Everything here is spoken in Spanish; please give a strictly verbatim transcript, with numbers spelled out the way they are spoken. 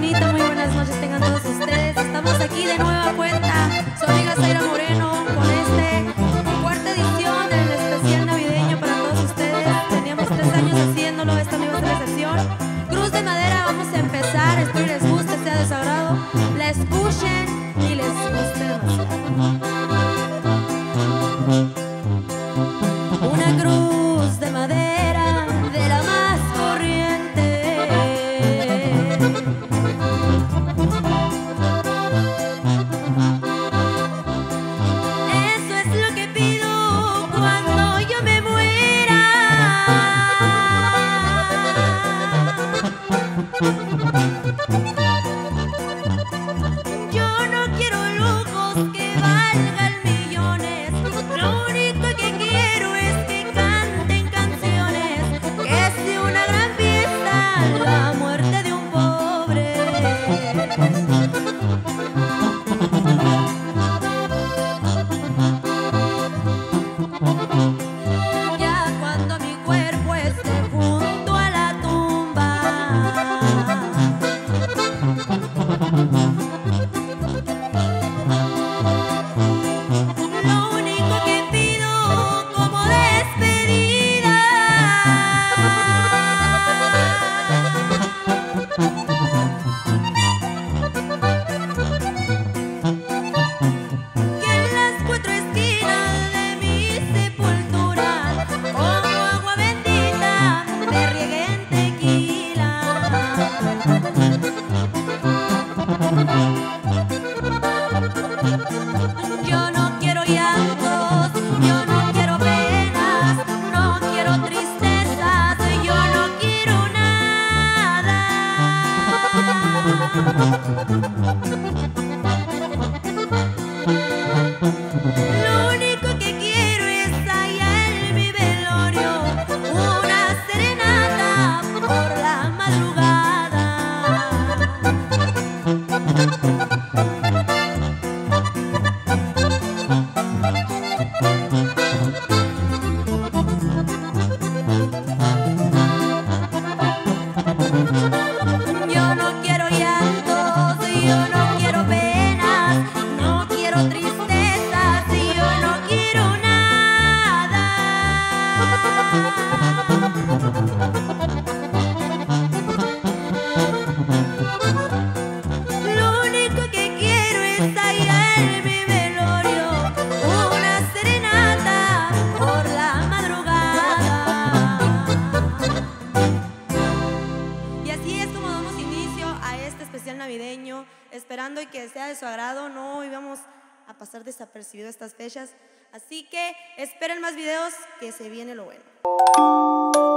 bonita, muy buenas noches tengan todos ustedes. Estamos aquí de nueva cuenta, su amiga Zaira Moreno, con este cuarta edición del especial navideño para todos ustedes. Teníamos tres años haciéndolo, esta no iba a ser la excepción. Cruz de Madera, vamos a empezar, espero les guste, sea de su agrado, la escuchen y les guste demasiado. Una cruz de madera de la más corriente, eso es lo que pido cuando yo me muera. Yo no quiero lujos que valgan millones, lo único que quiero es que canten canciones, que sea una gran fiesta la muerte de un pobre. Ya cuando mi cuerpo esté junto a la tumba, lo único que pido como despedida que en las cuatro esquinas de mi sepultura, como agua bendita, me rieguen tequila. Yo no quiero llantos, yo no quiero penas, no quiero tristezas, yo no quiero nada. Lo único que quiero es allá en mi velorio una serenata por la madrugada. Yo no quiero llantos, yo no quiero penas, no quiero tristezas, yo no quiero nada. Lo único que quiero es allá en mi velorio una serenata por la madrugada. Y así es como damos inicio a este especial navideño, esperando y que sea de su agrado. No íbamos a pasar desapercibido estas fechas, así que esperen más videos, que se viene lo bueno.